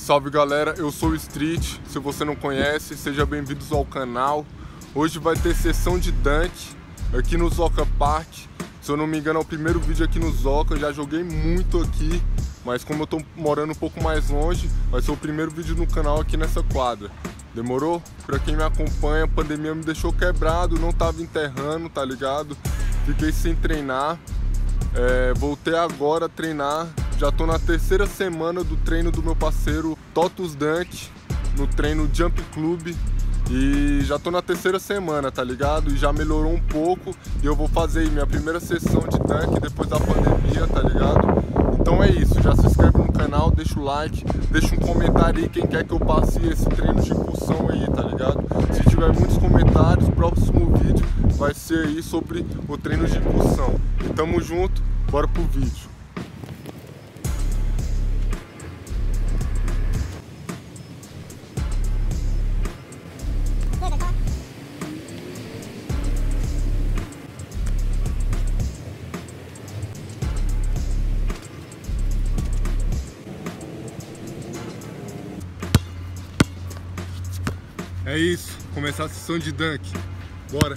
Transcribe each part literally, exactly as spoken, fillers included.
Salve galera, eu sou o Street, se você não conhece, sejam bem-vindos ao canal. Hoje vai ter sessão de dunk aqui no Zoca Park. Se eu não me engano é o primeiro vídeo aqui no Zoca, eu já joguei muito aqui, mas como eu tô morando um pouco mais longe, vai ser o primeiro vídeo no canal aqui nessa quadra. Demorou? Pra quem me acompanha, a pandemia me deixou quebrado, não tava enterrando, tá ligado? Fiquei sem treinar, é, voltei agora a treinar. Já tô na terceira semana do treino do meu parceiro Totus Dunk, no treino Jump Club. E já tô na terceira semana, tá ligado? E já melhorou um pouco. E eu vou fazer minha primeira sessão de dunk depois da pandemia, tá ligado? Então é isso, já se inscreve no canal, deixa o like, deixa um comentário aí quem quer que eu passe esse treino de impulsão aí, tá ligado? Se tiver muitos comentários, o próximo vídeo vai ser aí sobre o treino de impulsão. E tamo junto, bora pro vídeo. É isso, começar a sessão de dunk. Bora!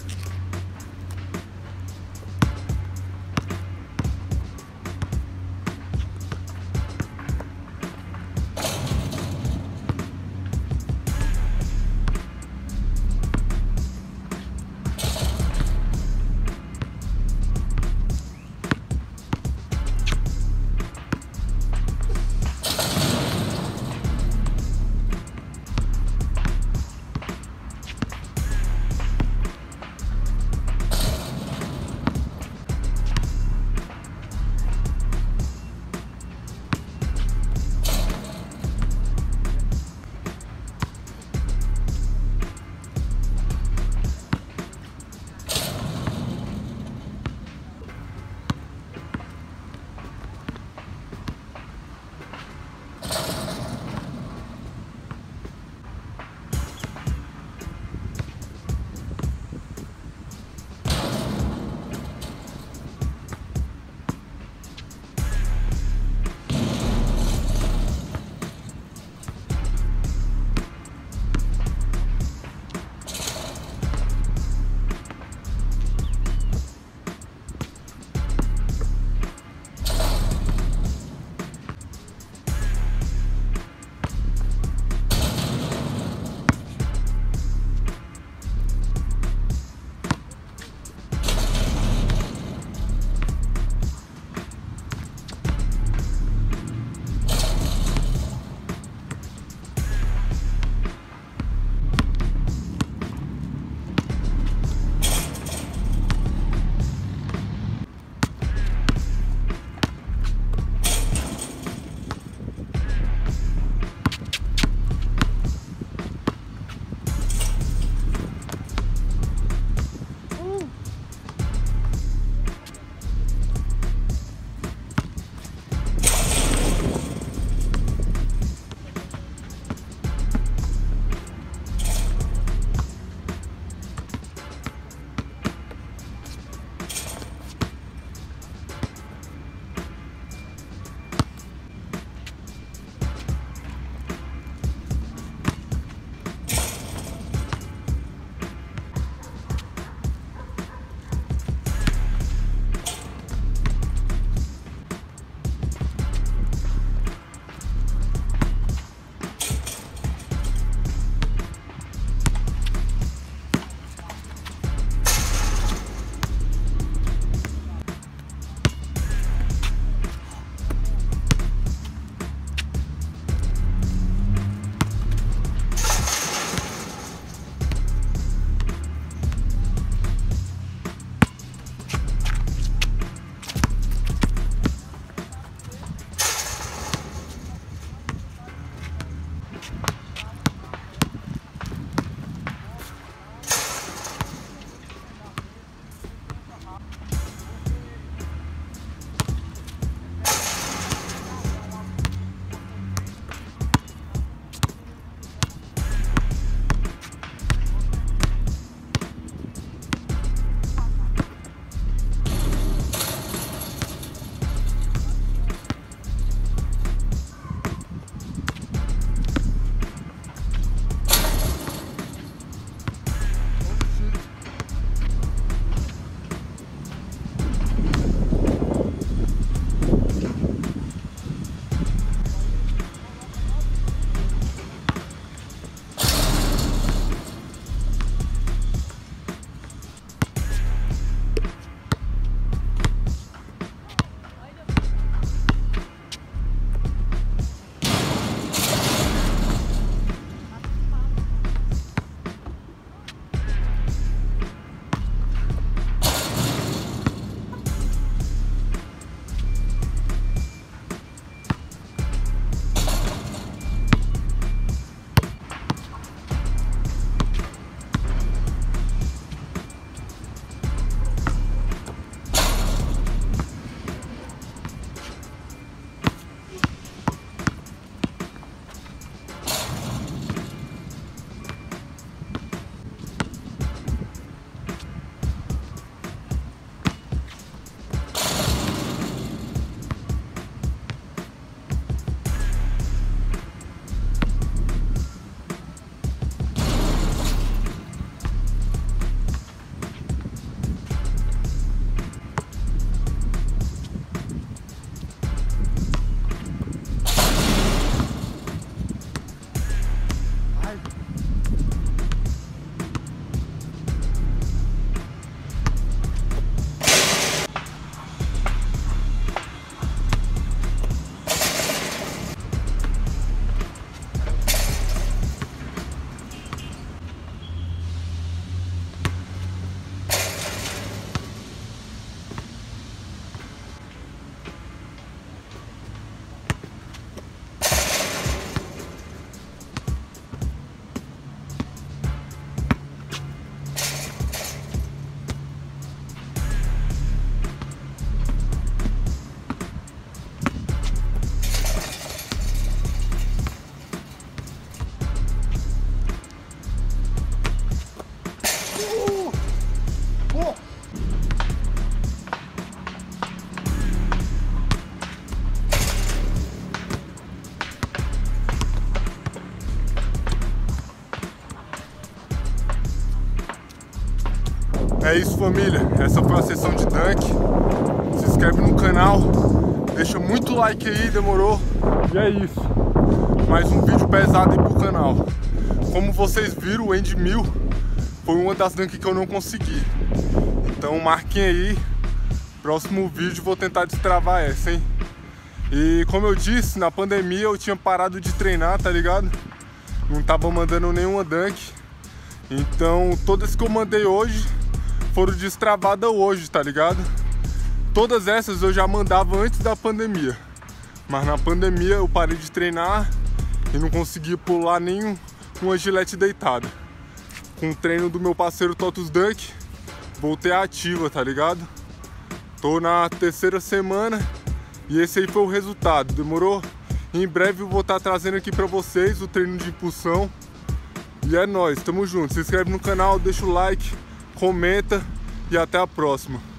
É isso, família. Essa foi a sessão de dunk. Se inscreve no canal, deixa muito like aí, demorou? E é isso. Mais um vídeo pesado aí pro canal. Como vocês viram, o End mil foi uma das dunks que eu não consegui. Então marquem aí. Próximo vídeo vou tentar destravar essa, hein? E como eu disse, na pandemia eu tinha parado de treinar, tá ligado? Não tava mandando nenhuma dunk. Então todas que eu mandei hoje foram destravadas hoje, tá ligado? Todas essas eu já mandava antes da pandemia. Mas na pandemia eu parei de treinar e não consegui pular nem uma gilete deitada. Com o treino do meu parceiro Totus Dunk, voltei ativa, tá ligado? Tô na terceira semana e esse aí foi o resultado, demorou? Em breve eu vou estar trazendo aqui pra vocês o treino de impulsão. E é nóis, tamo junto. Se inscreve no canal, deixa o like, comenta e até a próxima.